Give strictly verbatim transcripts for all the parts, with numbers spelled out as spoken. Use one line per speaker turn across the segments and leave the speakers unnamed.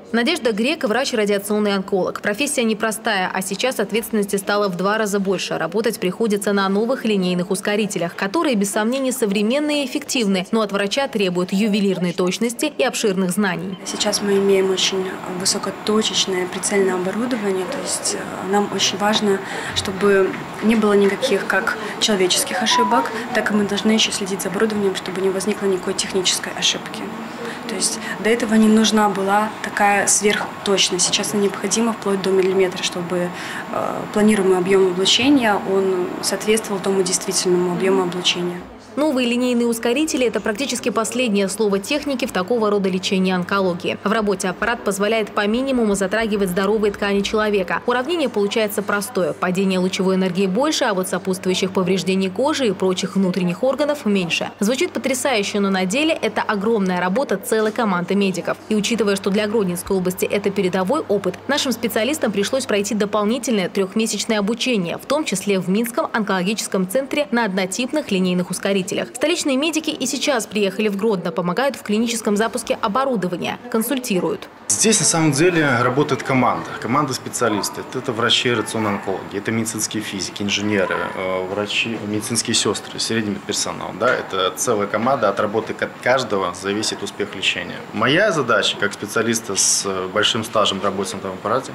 Надежда Грек – врач-радиационный онколог. Профессия непростая, а сейчас ответственности стало в два раза больше. Работать приходится на новых линейных ускорителях, которые, без сомнений, современные и эффективны, но от врача требуют ювелирной точности и обширных знаний.
Сейчас мы имеем очень высокоточечное прицельное оборудование, то есть нам очень важно, чтобы не было никаких как человеческих ошибок, так и мы должны еще следить за оборудованием, чтобы не возникло никакой технической ошибки. То есть до этого не нужна была такая сверхточность. Сейчас она необходима вплоть до миллиметра, чтобы э, планируемый объем облучения он соответствовал тому действительному объему облучения.
Новые линейные ускорители – это практически последнее слово техники в такого рода лечении онкологии. В работе аппарат позволяет по минимуму затрагивать здоровые ткани человека. Уравнение получается простое. Падение лучевой энергии больше, а вот сопутствующих повреждений кожи и прочих внутренних органов меньше. Звучит потрясающе, но на деле это огромная работа целой команды медиков. И учитывая, что для Гродненской области это передовой опыт, нашим специалистам пришлось пройти дополнительное трехмесячное обучение, в том числе в Минском онкологическом центре на однотипных линейных ускорителях. Столичные медики и сейчас приехали в Гродно, помогают в клиническом запуске оборудования, консультируют.
Здесь на самом деле работает команда, команда специалистов. Это врачи, радиационные онкологи, это медицинские физики, инженеры, врачи, медицинские сестры, средний персонал. Да? Это целая команда, от работы каждого зависит успех лечения. Моя задача, как специалиста с большим стажем работы на этом аппарате,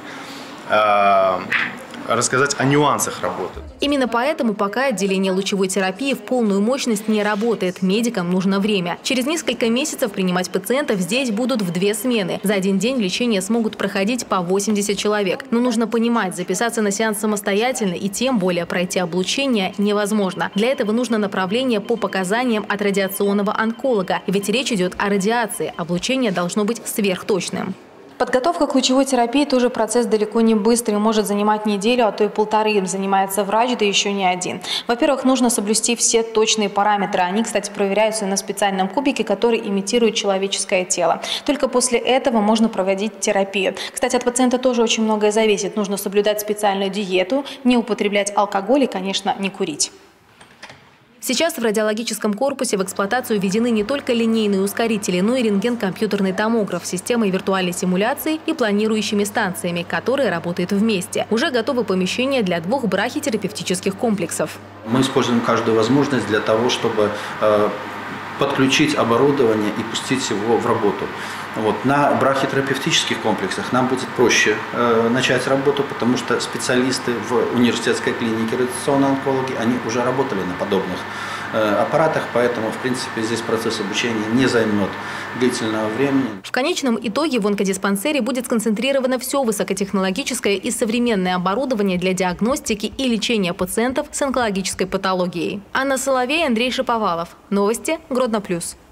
рассказать о нюансах работы.
Именно поэтому пока отделение лучевой терапии в полную мощность не работает. Медикам нужно время. Через несколько месяцев принимать пациентов здесь будут в две смены. За один день лечение смогут проходить по восемьдесят человек. Но нужно понимать, записаться на сеанс самостоятельно и тем более пройти облучение невозможно. Для этого нужно направление по показаниям от радиационного онколога. Ведь речь идет о радиации. Облучение должно быть сверхточным. Подготовка к лучевой терапии тоже процесс далеко не быстрый, может занимать неделю, а то и полторы. Им занимается врач, да еще не один. Во-первых, нужно соблюсти все точные параметры. Они, кстати, проверяются на специальном кубике, который имитирует человеческое тело. Только после этого можно проводить терапию. Кстати, от пациента тоже очень многое зависит. Нужно соблюдать специальную диету, не употреблять алкоголь и, конечно, не курить. Сейчас в радиологическом корпусе в эксплуатацию введены не только линейные ускорители, но и рентген-компьютерный томограф, системой виртуальной симуляции и планирующими станциями, которые работают вместе. Уже готовы помещения для двух брахитерапевтических комплексов.
Мы используем каждую возможность для того, чтобы э, подключить оборудование и пустить его в работу. Вот. На брахитерапевтических комплексах нам будет проще э, начать работу, потому что специалисты в университетской клинике радиационные онкологи, они уже работали на подобных э, аппаратах, поэтому, в принципе, здесь процесс обучения не займет длительного времени.
В конечном итоге в онкодиспансере будет сконцентрировано все высокотехнологическое и современное оборудование для диагностики и лечения пациентов с онкологической патологией. Анна Соловей, Андрей Шаповалов. Новости Гродно плюс.